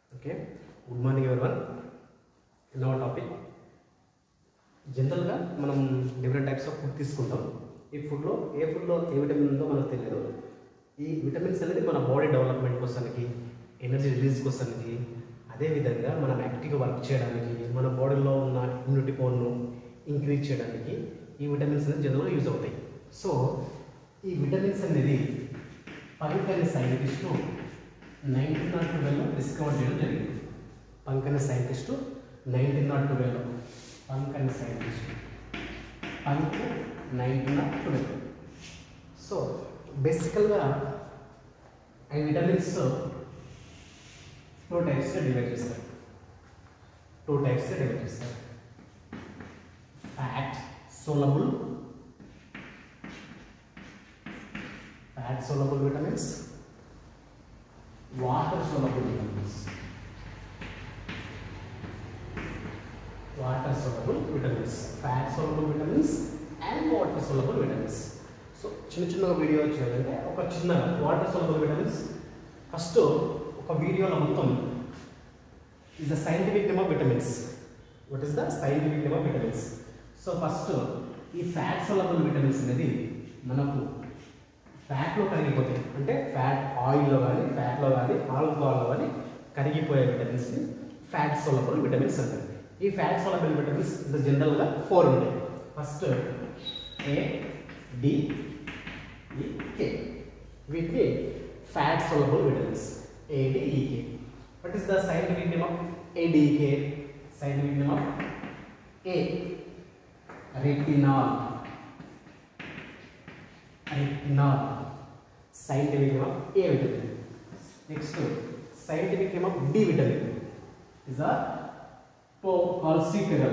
Okay, good morning everyone. In our topic, జనరల్గా మనం different types of food తీసుకుంటాం. ఈ ఫుడ్లో ఏ విటమిన్ ఉందో మనకు తెలియదు. ఈ విటమిన్స్ అనేది మన బాడీ డెవలప్మెంట్ కోసానికి, ఎనర్జీ రిలీజ్ కోసానికి, అదేవిధంగా మనం యాక్టివ్గా వర్క్ చేయడానికి, మన బాడీలో ఉన్న ఇమ్యూనిటీ పవర్ను ఇంక్రీజ్ చేయడానికి ఈ విటమిన్స్ అనేది జనరల్గా యూజ్ అవుతాయి. సో ఈ విటమిన్స్ అనేది పంక్ అనే సైంటిస్టు 1902లో డిస్కవర్ చేయడం జరిగింది. పంక్ అనే సైంటిస్టు 1902లో పంక్ 1912. సో బేసికల్గా ఈ విటమిన్స్ టూ టైప్స్గా డివైడ్ చేస్తారు. Fat soluble vitamins, water soluble vitamins. Fat soluble vitamins and water soluble vitamins. So చిన్న వీడియో చేయాలంటే ఒక చిన్న వాటర్ soluble vitamins ఫస్ట్ ఒక వీడియోలో మొత్తం is the scientific name of vitamins. What is the scientific name of vitamins? So first ఈ fat soluble vitamins అనేది మనకు ఫ్యాట్లో కరిగిపోతాయి, అంటే ఫ్యాట్ ఆయిల్లో కానీ ఫ్యాట్లో కానీ ఆల్కహాల్లో కానీ కరిగిపోయే విటమిన్స్ని ఫ్యాట్ సోలబుల్ విటమిన్స్ అంటారు. ఈ ఫ్యాట్ సోలబుల్ విటమిన్స్ జనరల్గా 4 ఉంటాయి. ఫస్ట్ ఏ, డి, ఈ, కే. వీటిని fat soluble vitamins ADEK. What is the scientific name of ADEK? Scientific name of A, retinol. Scientific name of A vitamin. Next, scientific name of D vitamin is a calciferol.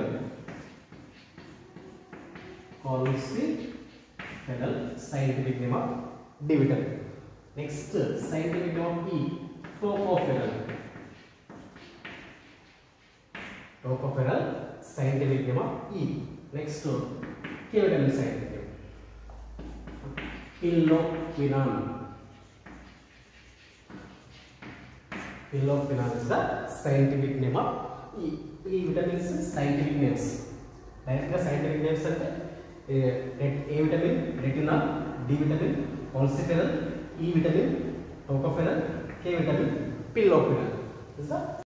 Scientific name of D vitamin. Next, scientific name of E, tocopherol. Scientific name of E. Next, K vitamin scientific name, Piloquinone. Piloquinone is the scientific name of E. E vitamins scientific names. Direct scientific names అంటే A vitamin retinol, D vitamin calciferol, E vitamin tocopherol, K vitamin piloquinone is the